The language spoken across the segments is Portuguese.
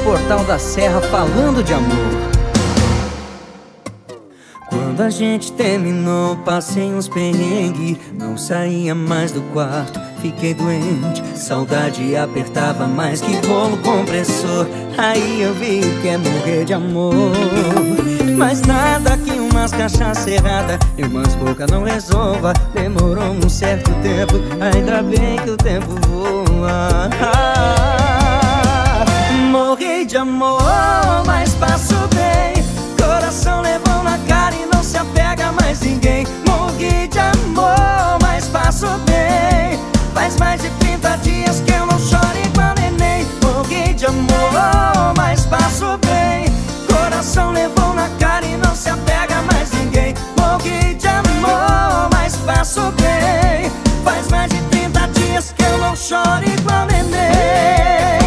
Portal da Serra falando de amor. Quando a gente terminou, passei uns perrengues, não saía mais do quarto, fiquei doente. Saudade apertava mais que rolo compressor. Aí eu vi que é morrer de amor. Mas nada que umas cachaça errada e umas boca não resolva. Demorou um certo tempo, ainda bem que o tempo voa. Morri de amor, mas passo bem. Coração levou na cara e não se apega a mais ninguém. Morri de amor, mas passo bem. Faz mais de 30 dias que eu não choro igual neném. Morri de amor, mas passo bem. Coração levou na cara e não se apega a mais ninguém. Morri de amor, mas passo bem. Faz mais de 30 dias que eu não choro igual neném.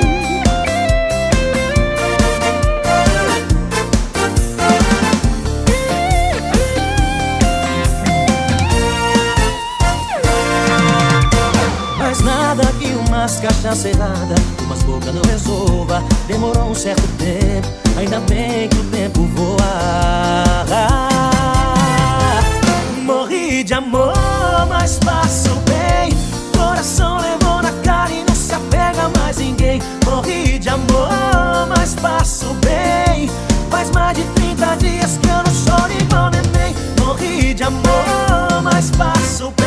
Mas nada que umas cachaça errada, umas boca não resolva. Demorou um certo tempo, ainda bem que o tempo voa. Morri de amor, mas passo bem. Coração levou na cara e não se apega a mais ninguém. Morri de amor, mas passo bem. Faz mais de 30 dias que eu não choro igual neném. Morri de amor, mas passo bem.